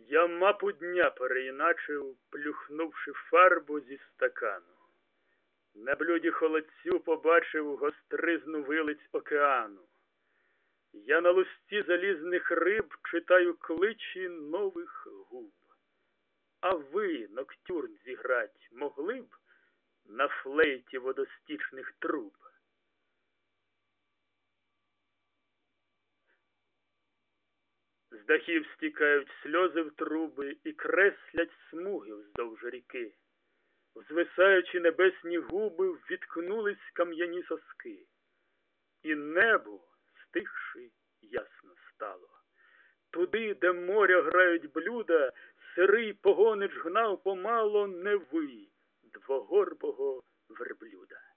Я мапу дня переіначив, плюхнувши фарбу зі стакану. На блюді холодцю побачив гостризну вилиць океану. Я на лусті залізних риб читаю кличі нових губ. А ви, ноктюрн, зіграть могли б на флейті водостічних труб? З дахів стікають сльози в труби і креслять смуги вздовж ріки. Звисаючи небесні губи, ввіткнулись кам'яні соски. І небо, стихши, ясно стало. Туди, де моря грають блюда, сирий погонич гнав помало Неви, двогорбого верблюда.